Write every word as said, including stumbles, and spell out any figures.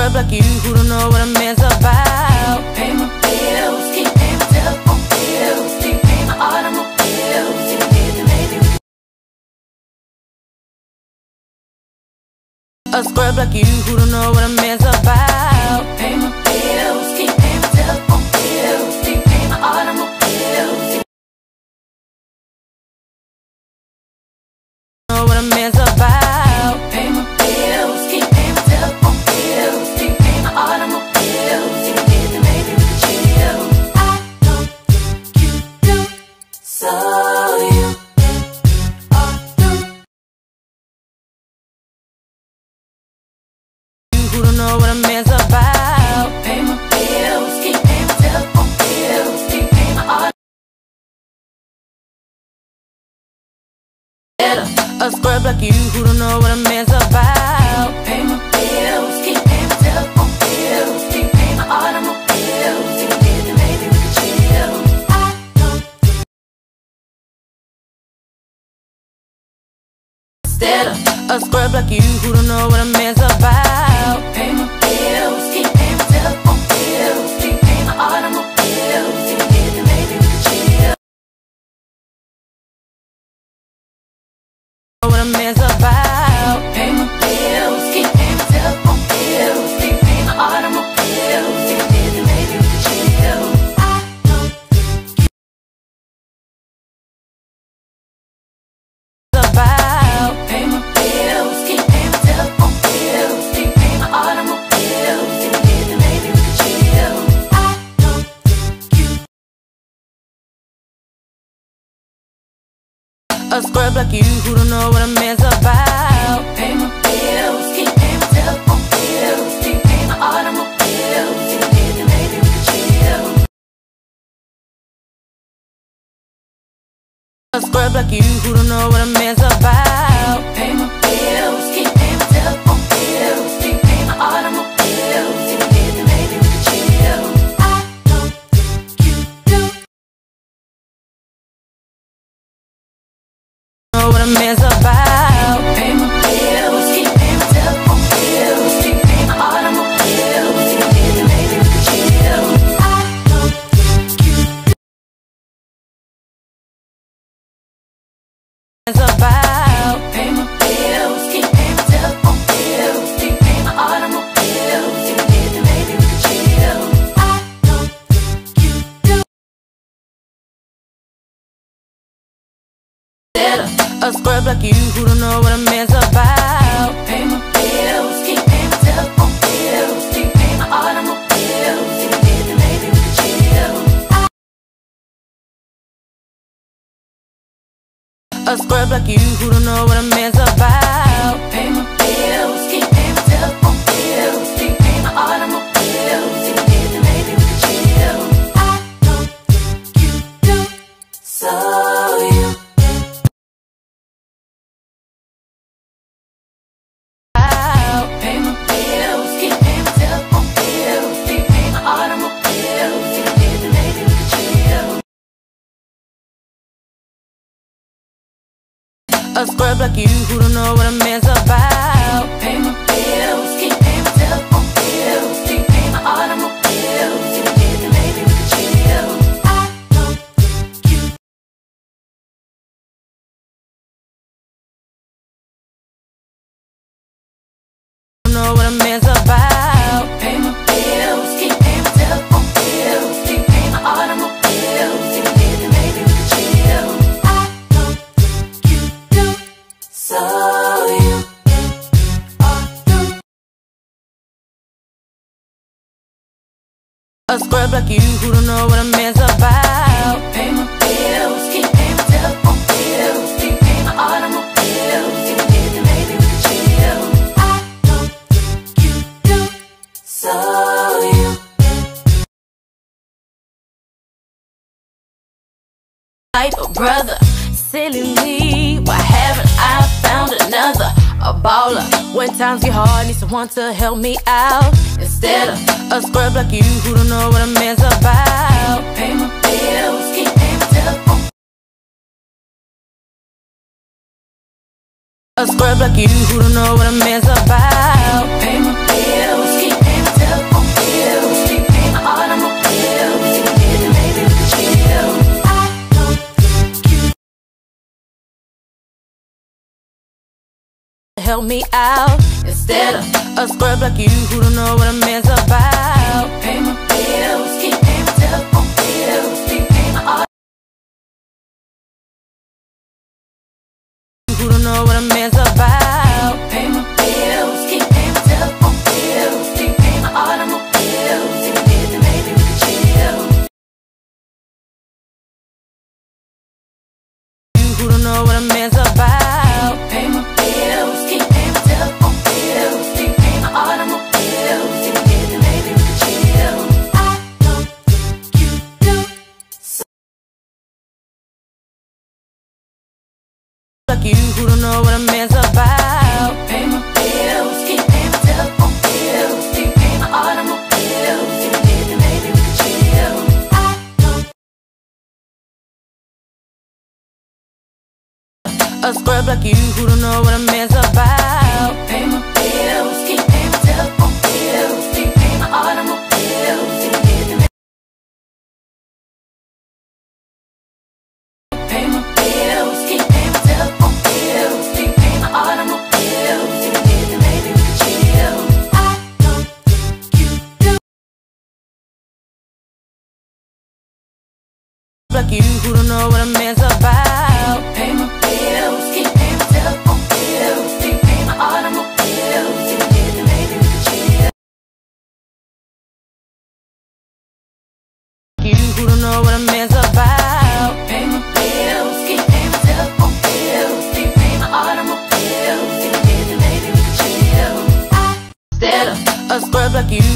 scrub like you who don't know what a man's about. Pay my bills, keep paying my telephone bills, keep paying my automobiles. If you need to, maybe we A scrub like you who don't know what a man's about. pay my bills, keep paying my telephone bills, keep paying my automobiles. Know what a man's about. Pay my bills, keep paying my telephone bills, keep paying my automobiles. If you need to, maybe we can chill. I don't think you do, so you are through. You who don't know what a man's about. Pay my bills, keep paying my telephone bills, keep paying my automobiles. A scrub like you who don't know what a man's about. Pay my bills, keep paying my telephone bills, keep paying my automobiles. If you need to, maybe we can chill. I don't think Instead of a scrub like you who don't know what a man's about. pay my bills, keep paying my telephone bills, keep paying my automobiles. If you need to, maybe we can chill. Know what a man's about. Pay my bills, keep paying my telephone bills, keep paying my automobiles. If you need to, maybe we can chill. I don't think About. pay my bills, keep paying my telephone bills, keep paying my automobiles. If you need to, maybe we can chill. I don't think you A scrub like you who don't know what a man's about. pay my bills, keep paying my telephone bills, keep paying my automobiles. If you need to, maybe we can chill. A scrub like you who don't know what a man's about. Pay my bills, keep paying my telephone bills, keep paying my automobiles. If you need to, maybe we can chill. I don't think you do. Know what a man's about. Pay my bills, keep paying my telephone bills, keep paying my automobiles. If you need to, maybe we can chill. I don't think you do. Man's about. Pay my bills, keep paying my telephone bills, keep paying my automobiles. If you need to, maybe we can chill. I don't think you do. A scrub like you who don't know what a man's about. Pay my bills, keep paying my telephone bills, keep paying my automobiles. If you need to, maybe we can chill. A scrub like you who don't know what a man's about. Pay my bills, keep paying my telephone bills, keep paying my automobiles. If you need to, maybe we can chill. I don't think you do, so you pay my bills, keep paying my telephone bills, keep paying my automobiles. If you need to, maybe we can chill. A scrub like you who don't know what a man's about. Pay my bills, keep paying my telephone bills, keep paying my automobiles. If you need to, maybe we can chill. I don't think you Don't know what a man's about. pay my bills, keep paying my telephone bills, keep paying my automobiles. If you need to, maybe we can chill. I don't think you do, so you are through. A scrub like you who don't know what a man's about. Pay my bills, keep paying my telephone bills, keep paying my automobiles. If you need to, maybe we can chill. I don't think you do, so you Like a brother, silly me, why haven't I found another? A baller, when times get hard, need someone to help me out. Instead of a scrub like you who don't know what a man's about. pay my bills, keep paying my telephone. A scrub like you who don't know what a man's about. Pay my bills, keep paying help me out. Instead of a scrub like you who don't know what a man's about. Pay my bills, keep paying my telephone bills, keep paying my auto. Who don't know what a man's about. Pay my bills, keep paying my telephone bills, keep paying my automobiles. If you did, then maybe we could chill. You who don't know what a man's about. Pay my bills, keep paying my telephone bills, keep paying my automobiles. If you did, then maybe we could chill. I don't think you do. So Like you who don't know what a man's about. pay my bills, keep paying my telephone bills, keep paying my automobiles. If you did, then maybe we could chill. I don't A scrub like you who don't know what a man's about. pay my bills, keep paying my telephone bills, keep paying my automobiles. If you did, then pay my bills, keep paying my telephone bills, keep paying my automobiles. If you did, then maybe we could chill. I don't think you do. Like you who don't know what a man's about. Pay my bills, keep paying my telephone bills, keep paying my automobiles. If you did, then maybe we could chill. You who don't know what a man's about. Pay my bills, keep paying my telephone bills, keep paying my automobiles. If you did, then maybe we could chill. I Instead of a scrub like you